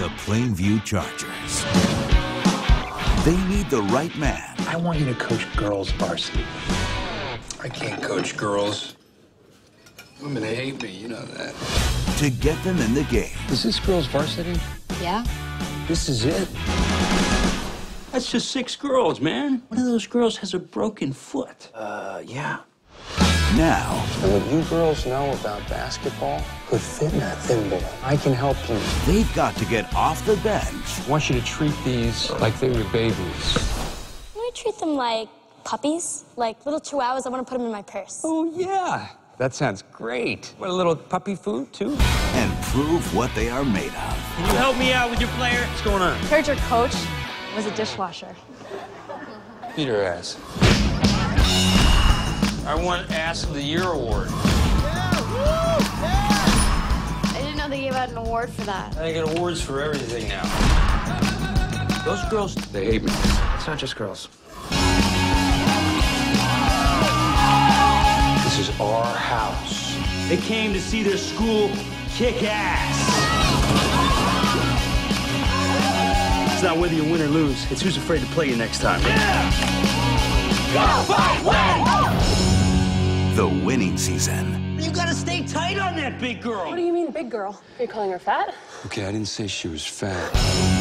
the Plainview Chargers. They need the right man. I want you to coach girls varsity. I can't coach girls. Women hate me, you know that. To get them in the game. Is this girls varsity? Yeah. This is it? That's just 6 girls, man. One of those girls has a broken foot. Yeah. Now, And what you girls know about basketball could fit in that thin ball. I can help you. they've got to get off the bench I want you to treat these like they were babies. I treat them like puppies, like little chihuahuas. I want to put them in my purse. Oh, yeah. That sounds great. Want a little puppy food, too? and prove what they are made of. Can you help me out with your player? What's going on? Heard your coach was a dishwasher. Beat her ass. I want Ass of the Year award. I didn't know they gave out an award for that. I get awards for everything now. Those girls, They hate me. It's not just girls. This is our house. they came to see their school kick ass. It's not whether you win or lose. It's who's afraid to play you next time. The winning season. You gotta stay tight on that big girl. What do you mean, big girl? Are you calling her fat? Okay, I didn't say she was fat.